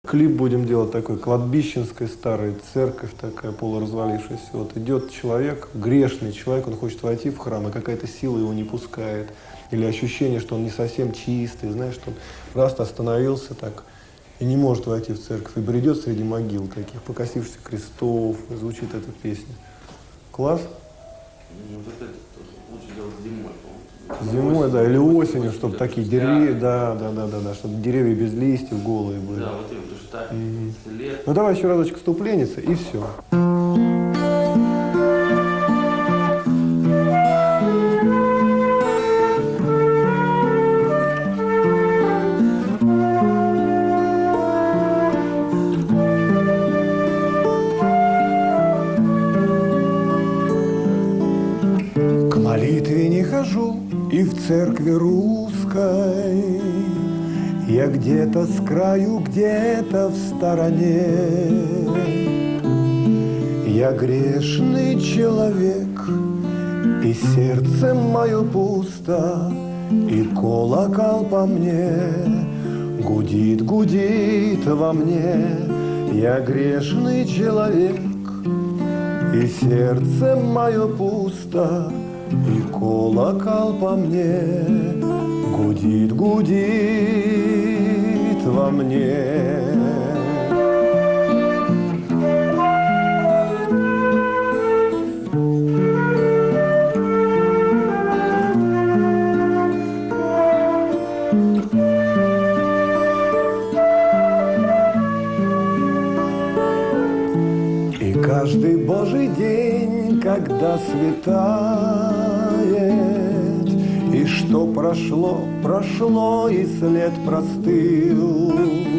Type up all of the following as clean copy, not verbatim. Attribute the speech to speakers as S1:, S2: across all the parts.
S1: Клип будем делать такой, кладбищенская старая церковь такая, полуразвалившаяся. Вот идет человек, грешный человек, он хочет войти в храм, и какая-то сила его не пускает. Или ощущение, что он не совсем чистый, знаешь, что он просто остановился так и не может войти в церковь. И бредет среди могил таких, покосившихся крестов, и звучит эта песня. Класс?
S2: Ну, вот это тоже лучше делать зимой, по-моему.
S1: Зимой, да, или осенью, чтобы такие деревья, да, чтобы деревья без листьев голые были.
S2: Да, вот именно, потому что так, если лет...
S1: Ну давай еще разочек вступленица, и все. К молитве не хожу и в церкви русской, я где-то с краю, где-то в стороне. Я грешный человек, и сердце мое пусто, и колокол по мне гудит, гудит во мне. Я грешный человек, и сердце мое пусто, и колокол по мне гудит, гудит во мне. И каждый Божий день, когда светает, и что прошло, прошло, и след простыл,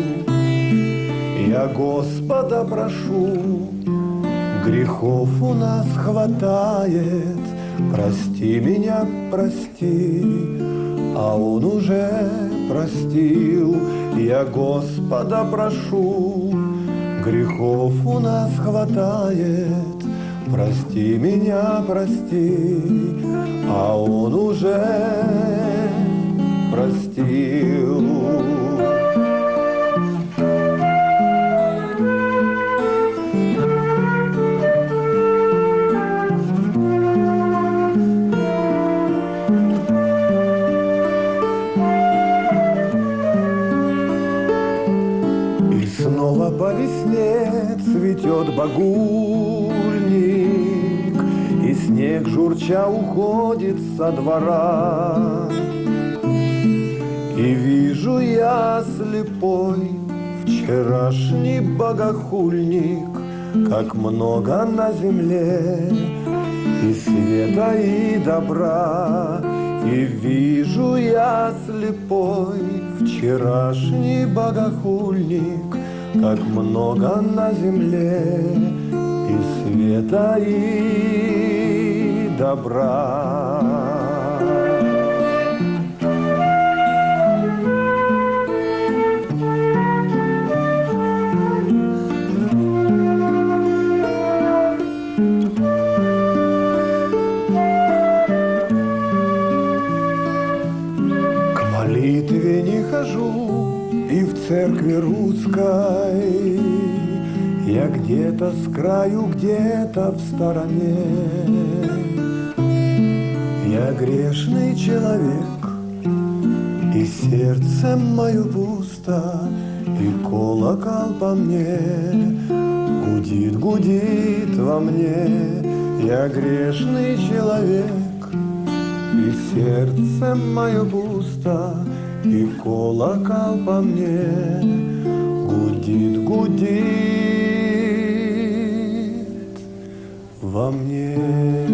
S1: я Господа прошу, грехов у нас хватает, прости меня, прости, а Он уже простил. Я Господа прошу, грехов у нас хватает, прости меня, прости, а Он уже простил. И снова по весне цветет багульник, и снег журча уходит со двора. И вижу я слепой вчерашний богохульник, как много на земле и света, и добра. И вижу я слепой вчерашний богохульник, как много на земле и света, и добра. К молитве не хожу и в церкви русской, я где-то с краю, где-то в стороне. Я грешный человек, и сердце мое пусто, и колокол по мне гудит, гудит во мне. Я грешный человек, и сердце мое пусто, и колокол по мне гудит, гудит во мне.